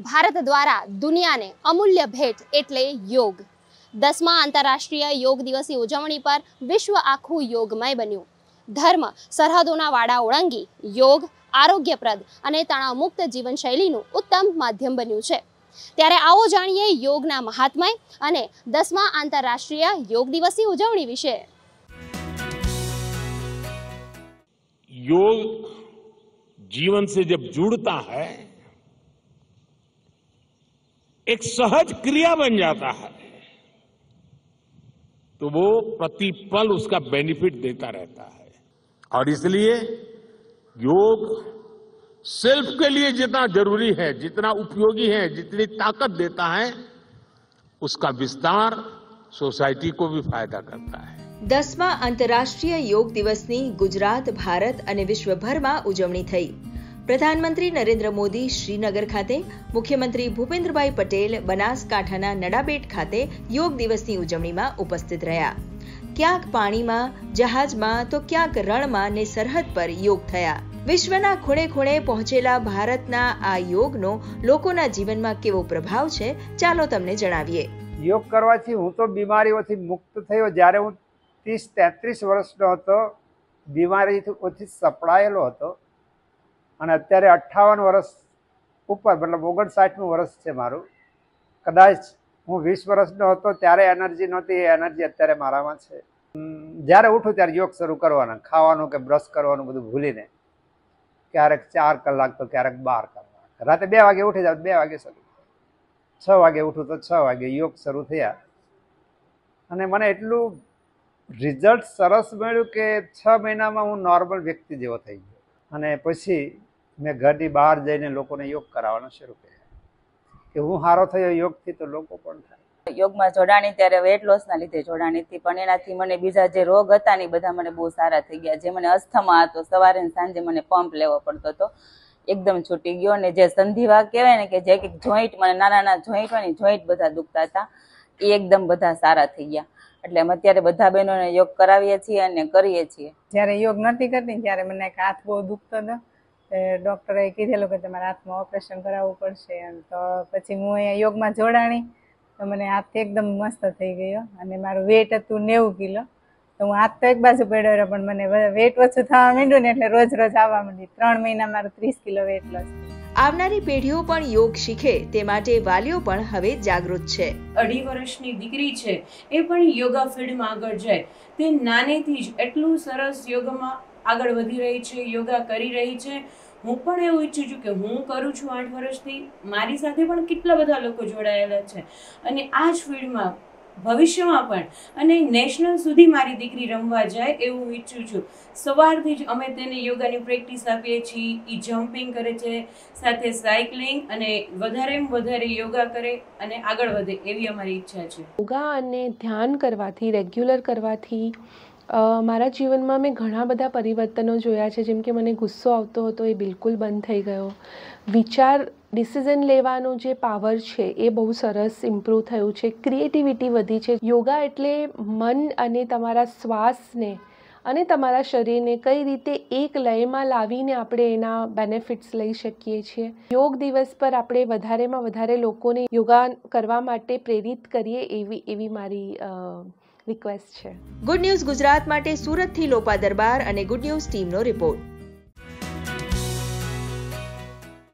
ભારત દ્વારા દુનિયાને અમૂલ્ય ભેટ એટલે યોગ. 10મા આંતરરાષ્ટ્રીય યોગ દિવસની ઉજવણી પર વિશ્વ આખું યોગમય બન્યું. ધર્મ સરહદોના વાડા ઓળંગી યોગ આરોગ્યપ્રદ અને તણાવમુક્ત જીવનશૈલીનું ઉત્તમ માધ્યમ બન્યું છે. ત્યારે આવો જાણીએ યોગના મહાત્મ્ય અને 10મા આંતરરાષ્ટ્રીય યોગ દિવસની ઉજવણી વિશે. योग जीवन से जब जुड़ता है एक सहज क्रिया बन जाता है तो वो प्रतिपल उसका बेनिफिट देता रहता है. और इसलिए योग सेल्फ के लिए जितना जरूरी है, जितना उपयोगी है, जितनी ताकत देता है, उसका विस्तार सोसाइटी को भी फायदा करता है. 10મા આંતરરાષ્ટ્રીય યોગ દિવસની ગુજરાત, ભારત અને વિશ્વભરમાં ઉજવણી થઈ. પ્રધાનમંત્રી નરેન્દ્ર મોદી શ્રીનગર ખાતે, મુખ્યમંત્રી ભૂપેન્દ્રભાઈ પટેલ બનાસકાંઠાના નડાબેટ ખાતે યોગ દિવસની ઉજવણીમાં ઉપસ્થિત રહ્યા. ક્યાંક પાણીમાં, જહાજમાં તો ક્યાંક રણમાં ને સરહદ પર યોગ થયા. વિશ્વના ખૂણે ખૂણે પહોંચેલા ભારતના આ યોગનો લોકોના જીવનમાં કેવો પ્રભાવ છે, ચાલો તમને જણાવીએ. યોગ કરવાથી હું તો બીમારીઓથી મુક્ત થયો. જ્યારે હું 30-33 વર્ષનો હતો, બીમારીથી સપડાયેલો હતો અને અત્યારે 58 વર્ષ ઉપર, મતલબ 59મું વર્ષ છે મારું. કદાચ હું 20 વર્ષનો હતો ત્યારે એનર્જી નહોતી, એ એનર્જી અત્યારે મારામાં છે. જ્યારે ઉઠું ત્યારે યોગ શરૂ કરવાના, ખાવાનું કે બ્રશ કરવાનું બધું ભૂલીને. ક્યારેક 4 કલાક તો ક્યારેક 12 કલાક. રાતે 2 વાગે ઉઠી જાવ, 2 વાગે શરૂ, 6 વાગે ઉઠું તો 6 વાગે યોગ શરૂ થયા. અને મને એટલું રિઝલ્ટ સરસ મળ્યું કે 6 મહિનામાં હું નોર્મલ વ્યક્તિ જેવો થઈ ગયો. અને પછી મેં ઘરની બહાર જઈને લોકોને યોગ કરાવવાનું શરૂ કર્યા કે હું સારો થયો યોગથી તો લોકો પણ થાય. યોગમાં જોડાણી ત્યારે વેટ લોસના લીધે જોડાણી હતી, પણ એનાથી મને બીજા જે રોગ હતા ને બધા મને બહુ સારા થઈ ગયા. જે મને અસ્થમા હતો, સવારે ને સાંજે મને પંપ લેવો પડતો હતો, એકદમ છૂટી ગયો. અને જે સંધિવા કહેવાય ને કે જે જોઈન્ટ, મને નાના જોઈન્ટ હોય ને, જોઈન્ટ બધા દુખતા હતા, એ એકદમ બધા સારા થઈ ગયા. એટલે અમે અત્યારે બધા બહેનોને યોગ કરાવીએ છીએ અને કરીએ છીએ. જ્યારે યોગ નથી કરતી ત્યારે મને એક હાથ બહુ દુખતો હતો. ડૉક્ટરે કીધેલું કે તમારા હાથમાં ઓપરેશન કરાવવું પડશે. તો પછી હું અહીંયા યોગમાં જોડાણી તો મને હાથ એકદમ મસ્ત થઈ ગયો. અને મારું વેટ હતું 90 કિલો. તો હું હાથ તો એક બાજુ પડ્યો રહ્યો, પણ મને વેટ ઓછું થવા માંડ્યું ને એટલે રોજ આવવા માંડી. 3 મહિના મારું 30 કિલો વેટ લોસ થયું. આવનારી પેઢીઓ પણ યોગ શીખે તે માટે વાલીઓ પણ હવે જાગૃત છે. 2.5 વર્ષની દીકરી છે, એ પણ યોગા ફિલ્ડમાં આગળ જાય. તે નાનેથી જ એટલું સરસ યોગમાં આગળ વધી રહી છે, યોગા કરી રહી છે. હું પણ એવું ઈચ્છું છું કે હું કરું છું 8 વર્ષથી, મારી સાથે પણ કેટલા બધા લોકો જોડાયેલા છે. અને આ જ ફિલ્ડમાં ભવિષ્યમાં પણ અને નેશનલ સુધી મારી દીકરી રમવા જાય એવું ઈચ્છું છું. સવારથી જ અમે તેને યોગાની પ્રેક્ટિસ આપીએ છીએ. એ જમ્પિંગ કરે છે, સાથે સાયકલિંગ, અને વધારેમાં વધારે યોગા કરે અને આગળ વધે એવી અમારી ઈચ્છા છે. યોગા અને ધ્યાન કરવાથી, રેગ્યુલર કરવાથી મારા જીવનમાં મેં ઘણા બધા પરિવર્તનો જોયા છે. જેમ કે મને ગુસ્સો આવતો હતો, એ બિલકુલ બંધ થઈ ગયો. ડિસિઝન લેવાનો જે પાવર છે એ બહુ સરસ ઇમ્પ્રૂવ થયું છે. ક્રિએટિવિટી વધી છે. યોગા એટલે મન અને તમારા શ્વાસને અને તમારા શરીરને કઈ રીતે એક લયમાં લાવીને આપણે એના બેનિફિટ્સ લઈ શકીએ છીએ. યોગ દિવસ પર આપણે વધારેમાં વધારે લોકોને યોગા કરવા માટે પ્રેરિત કરીએ એવી મારી રિક્વેસ્ટ છે. ગુડ ન્યૂઝ ગુજરાત માટે સુરતથી લોપા દરબાર અને ગુડ ન્યૂઝ ટીમનો રિપોર્ટ.